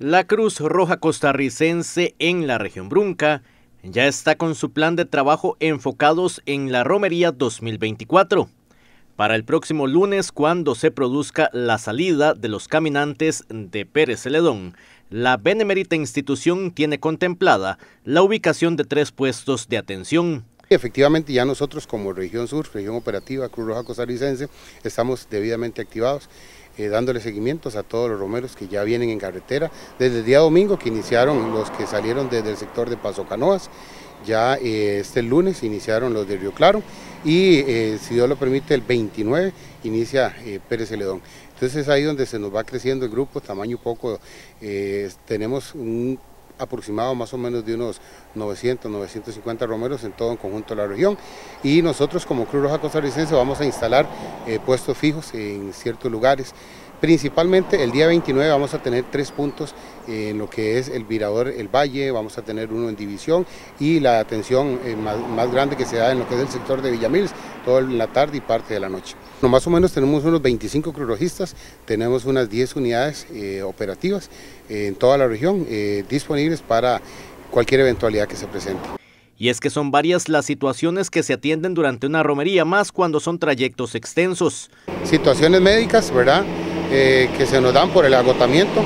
La Cruz Roja Costarricense en la región Brunca ya está con su plan de trabajo enfocados en la Romería 2024. Para el próximo lunes, cuando se produzca la salida de los caminantes de Pérez Celedón, la benemérita institución tiene contemplada la ubicación de 3 puestos de atención. Efectivamente, ya nosotros como Región Sur, Región Operativa Cruz Roja Costarricense, estamos debidamente activados, dándole seguimientos a todos los romeros que ya vienen en carretera. Desde el día domingo que iniciaron los que salieron desde el sector de Paso Canoas, ya este lunes iniciaron los de Río Claro y si Dios lo permite el 29 inicia Pérez Celedón. Entonces es ahí donde se nos va creciendo el grupo, tamaño poco, tenemos un aproximado más o menos de unos 900, 950 romeros en todo el conjunto de la región, y nosotros como Cruz Roja Costarricense vamos a instalar puestos fijos en ciertos lugares. Principalmente el día 29 vamos a tener 3 puntos en lo que es el Virador El Valle, vamos a tener uno en División y la atención más grande que se da en lo que es el sector de Villamils, toda la tarde y parte de la noche. Más o menos tenemos unos 25 cruzrojistas, tenemos unas 10 unidades operativas en toda la región disponibles para cualquier eventualidad que se presente. Y es que son varias las situaciones que se atienden durante una romería, más cuando son trayectos extensos. Situaciones médicas, ¿verdad?, que se nos dan por el agotamiento,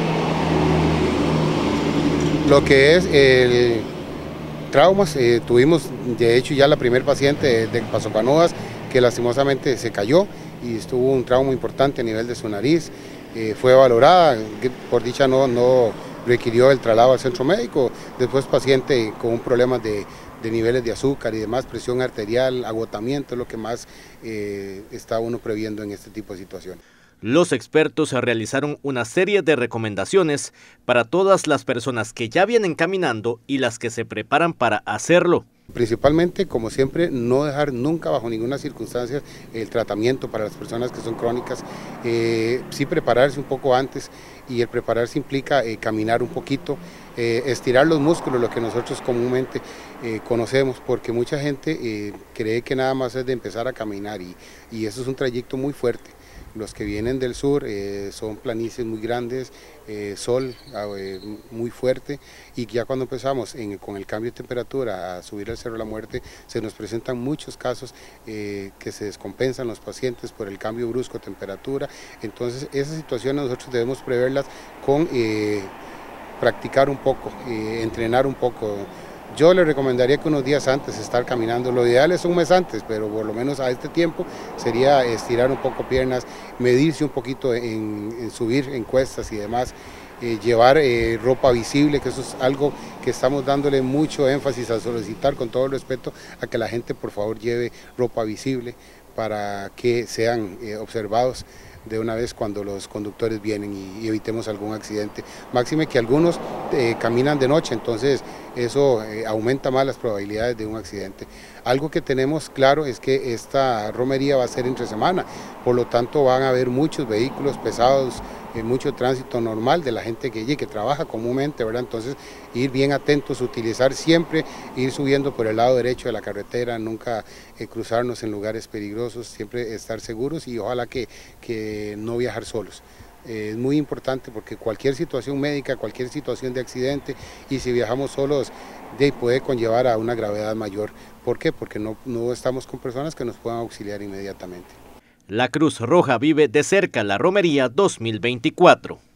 lo que es traumas, tuvimos de hecho ya la primer paciente de Paso Canoas que lastimosamente se cayó y estuvo un trauma importante a nivel de su nariz, fue valorada, por dicha no requirió el traslado al centro médico, después paciente con un problema de niveles de azúcar y demás, presión arterial, agotamiento, es lo que más está uno previendo en este tipo de situaciones. Los expertos realizaron una serie de recomendaciones para todas las personas que ya vienen caminando y las que se preparan para hacerlo. Principalmente, como siempre, no dejar nunca bajo ninguna circunstancia el tratamiento para las personas que son crónicas, sí prepararse un poco antes, y el prepararse implica caminar un poquito, estirar los músculos, lo que nosotros comúnmente conocemos, porque mucha gente cree que nada más es de empezar a caminar y eso es un trayecto muy fuerte. Los que vienen del sur son planicies muy grandes, sol muy fuerte, y ya cuando empezamos con el cambio de temperatura a subir al Cerro de la Muerte, se nos presentan muchos casos que se descompensan los pacientes por el cambio brusco de temperatura. Entonces esas situaciones nosotros debemos preverlas con practicar un poco, entrenar un poco. Yo le recomendaría que unos días antes estar caminando, lo ideal es un mes antes, pero por lo menos a este tiempo sería estirar un poco piernas, medirse un poquito en subir en cuestas y demás, llevar ropa visible, que eso es algo que estamos dándole mucho énfasis a solicitar, con todo el respeto, a que la gente por favor lleve ropa visible para que sean observados de una vez cuando los conductores vienen y evitemos algún accidente. Máxime que algunos caminan de noche, entonces eso aumenta más las probabilidades de un accidente. Algo que tenemos claro es que esta romería va a ser entre semana, por lo tanto van a haber muchos vehículos pesados, mucho tránsito normal de la gente que trabaja comúnmente, ¿verdad? Entonces ir bien atentos, utilizar siempre, ir subiendo por el lado derecho de la carretera, nunca cruzarnos en lugares peligrosos, siempre estar seguros y ojalá que no viajar solos. Es muy importante porque cualquier situación médica, cualquier situación de accidente, y si viajamos solos puede conllevar a una gravedad mayor. ¿Por qué? Porque no estamos con personas que nos puedan auxiliar inmediatamente. La Cruz Roja vive de cerca la Romería 2024.